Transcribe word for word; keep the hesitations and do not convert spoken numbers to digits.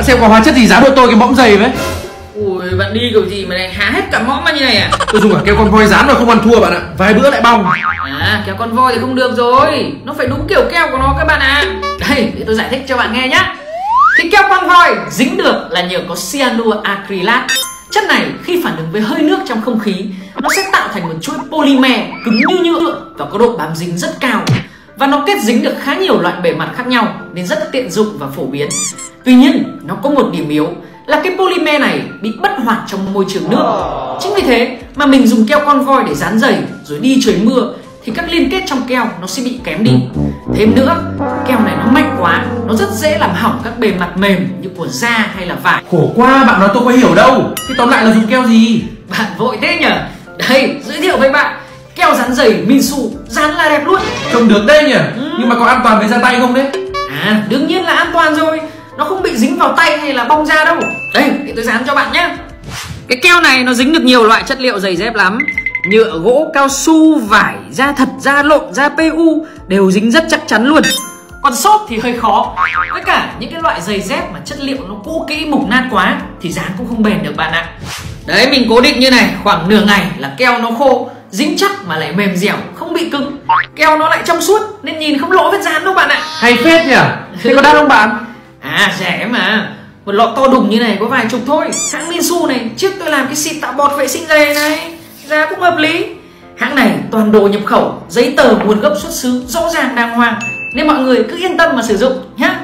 Xem có hóa chất gì dán vào tôi cái mõm giày với. Ui, bạn đi kiểu gì mà này há hết cả mõm ra như này à? Tôi dùng cả keo con voi dán rồi không ăn thua bạn ạ. Vài bữa lại bong. À, keo con voi thì không được rồi. Nó phải đúng kiểu keo của nó các bạn ạ. À. Đây, để tôi giải thích cho bạn nghe nhá. Cái keo con voi dính được là nhờ có cyanuracrylat. Chất này khi phản ứng với hơi nước trong không khí, nó sẽ tạo thành một chuỗi polymer cứng như nhựa và có độ bám dính rất cao. Và nó kết dính được khá nhiều loại bề mặt khác nhau nên rất tiện dụng và phổ biến. Tuy nhiên, nó có một điểm yếu là cái polymer này bị bất hoạt trong môi trường nước. Chính vì thế mà mình dùng keo con voi để dán giày rồi đi trời mưa thì các liên kết trong keo nó sẽ bị kém đi. Thêm nữa, keo này nó mạnh quá, nó rất dễ làm hỏng các bề mặt mềm như của da hay là vải. Khổ quá, bạn nói tôi có hiểu đâu. Thế tóm lại là dùng keo gì? Bạn vội thế nhỉ? Đây, giới thiệu với bạn keo dán giày Minsu, dán là đẹp luôn. Trông được đấy nhỉ? Ừ. Nhưng mà có an toàn với da tay không đấy? À, đương nhiên là an toàn rồi. Nó không bị dính vào tay hay là bong da đâu. Đây, để tôi dán cho bạn nhé. Cái keo này nó dính được nhiều loại chất liệu giày dép lắm. Nhựa, gỗ, cao su, vải, da thật, da lộn, da pê u đều dính rất chắc chắn luôn. Còn xốp thì hơi khó. Với cả những cái loại giày dép mà chất liệu nó cũ kỹ mục nát quá thì dán cũng không bền được bạn ạ. Đấy, mình cố định như này, khoảng nửa ngày là keo nó khô, dính chắc mà lại mềm dẻo, không bị cứng. Keo nó lại trong suốt nên nhìn không lỗ vết dán đâu bạn ạ. Hay phết nhỉ? Thế có đắt không bạn? À, rẻ mà. Một lọ to đùng như này có vài chục thôi. Hãng Minsu này, trước tôi làm cái xịt tạo bọt vệ sinh giày này, giá cũng hợp lý. Hãng này toàn đồ nhập khẩu, giấy tờ nguồn gốc xuất xứ rõ ràng đàng hoàng, nên mọi người cứ yên tâm mà sử dụng nhé.